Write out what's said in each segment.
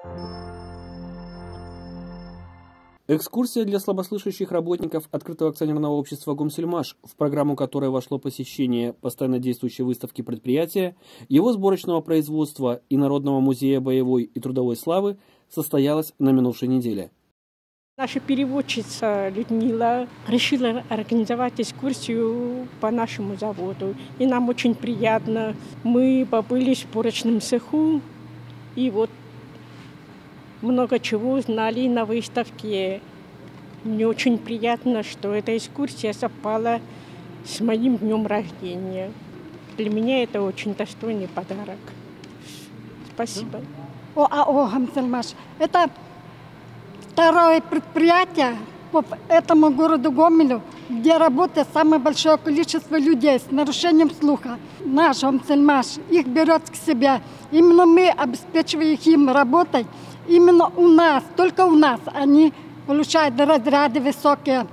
Экскурсия для слабослышащих работников открытого акционерного общества «Гомсельмаш», в программу которой вошло посещение постоянно действующей выставки предприятия, его сборочного производства и Народного музея боевой и трудовой славы, состоялась на минувшей неделе. Наша переводчица Людмила решила организовать экскурсию по нашему заводу. И нам очень приятно. Мы побыли в сборочном цеху и вот много чего узнали на выставке. Мне очень приятно, что эта экскурсия совпала с моим днем рождения. Для меня это очень достойный подарок. Спасибо. ОАО «Гомсельмаш» – это второе предприятие по этому городу Гомелю, где работает самое большое количество людей с нарушением слуха. Наш «Гомсельмаш» их берет к себе. Именно мы обеспечиваем им работой. Именно у нас, только у нас они получают разряды высокие,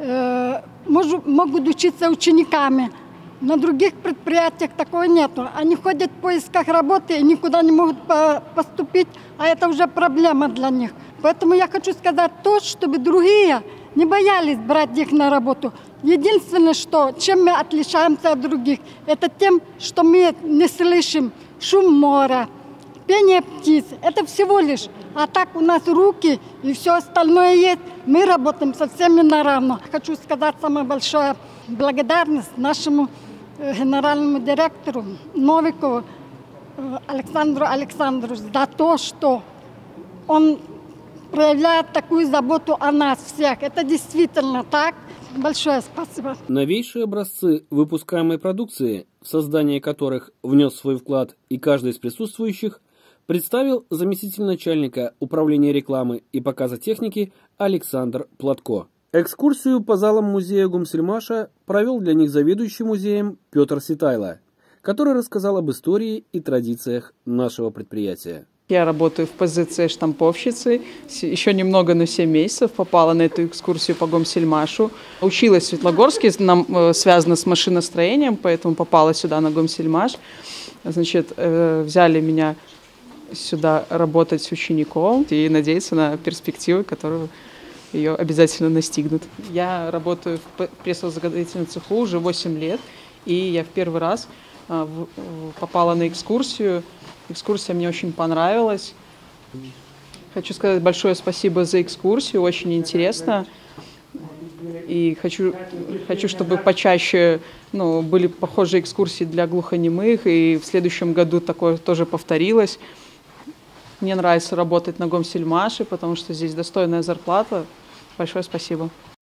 могут учиться учениками. На других предприятиях такого нету. Они ходят в поисках работы и никуда не могут поступить, а это уже проблема для них. Поэтому я хочу сказать то, чтобы другие не боялись брать их на работу. Единственное, чем мы отличаемся от других, это тем, что мы не слышим шум моря, пение птиц. Это всего лишь. А так у нас руки и все остальное есть. Мы работаем со всеми наравно. Хочу сказать самое большое благодарность нашему генеральному директору Новикову Александру Александровичу за то, что он проявляет такую заботу о нас всех. Это действительно так. Большое спасибо. Новейшие образцы выпускаемой продукции, в создание которых внес свой вклад и каждый из присутствующих, представил заместитель начальника управления рекламы и показа техники Александр Платко. Экскурсию по залам музея Гомсельмаша провел для них заведующий музеем Петр Ситайло, который рассказал об истории и традициях нашего предприятия. Я работаю в позиции штамповщицы. Еще немного, но 7 месяцев попала на эту экскурсию по Гомсельмашу. Училась в Светлогорске, связано с машиностроением, поэтому попала сюда на Гомсельмаш. Значит, взяли меня сюда работать с учеником и надеяться на перспективы, которые ее обязательно настигнут. Я работаю в прессозаготовительном цеху уже 8 лет, и я в первый раз попала на экскурсию. Экскурсия мне очень понравилась. Хочу сказать большое спасибо за экскурсию, очень интересно. И хочу, чтобы почаще были похожие экскурсии для глухонемых, и в следующем году такое тоже повторилось. Мне нравится работать на Гомсельмаше, потому что здесь достойная зарплата. Большое спасибо.